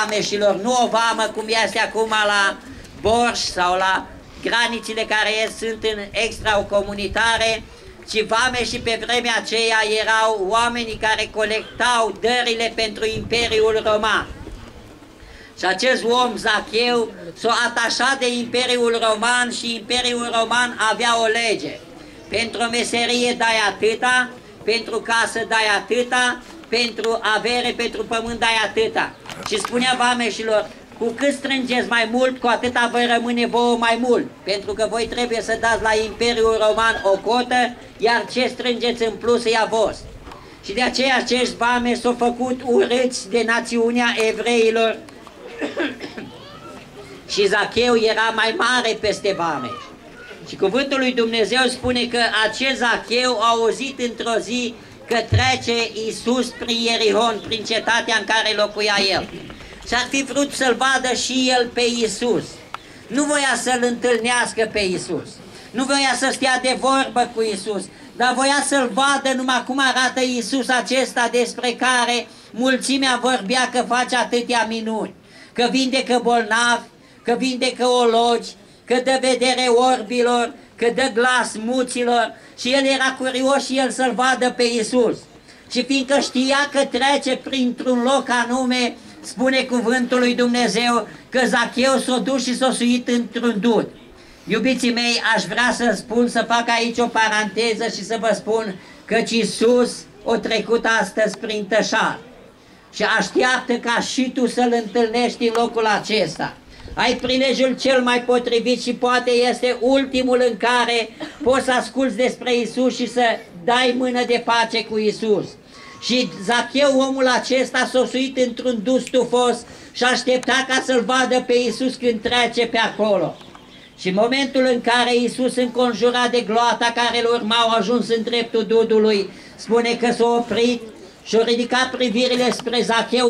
vameșilor, nu o vamă cum este acum la Borș sau la granițele care sunt în extracomunitare, ci vameșii pe vremea aceea erau oamenii care colectau dările pentru Imperiul Roman. Și acest om, Zacheu, s-a atașat de Imperiul Roman și Imperiul Roman avea o lege. Pentru o meserie dai atâta, pentru casă dai atâta, pentru avere, pentru pământ dai atâta. Și spunea vameșilor, cu cât strângeți mai mult, cu atâta vă rămâne vouă mai mult, pentru că voi trebuie să dați la Imperiul Roman o cotă, iar ce strângeți în plus e a vostru. Și de aceea acești vameși s-au făcut urâți de națiunea evreilor și Zacheu era mai mare peste vameși. Și cuvântul lui Dumnezeu spune că acest Zacheu a auzit într-o zi că trece Iisus prin Ierihon, prin cetatea în care locuia el. Și ar fi vrut să-l vadă și el pe Iisus. Nu voia să-l întâlnească pe Iisus. Nu voia să stea de vorbă cu Iisus, dar voia să-l vadă numai cum arată Iisus acesta despre care mulțimea vorbea că face atâtea minuni. Că vindecă bolnavi, că vindecă ologi, că dă vedere orbilor, că dă glas muților. Și el era curios și el să-l vadă pe Iisus. Și fiindcă știa că trece printr-un loc anume, spune cuvântul lui Dumnezeu că Zacheu s-a dus și s-a suit într-un dud. Iubiții mei, aș vrea să spun, să fac aici o paranteză și să vă spun că Iisus a trecut astăzi prin Tășar și așteaptă ca și tu să-L întâlnești în locul acesta. Ai prilejul cel mai potrivit și poate este ultimul în care poți să asculți despre Iisus și să dai mână de pace cu Iisus. Și Zacheu, omul acesta, s-a suit într-un dus stufos și aștepta ca să-L vadă pe Iisus când trece pe acolo. Și în momentul în care Iisus, înconjurat de gloata care îl urma, a ajuns în dreptul dudului, spune că s-a oprit și-a ridicat privirile spre Zacheu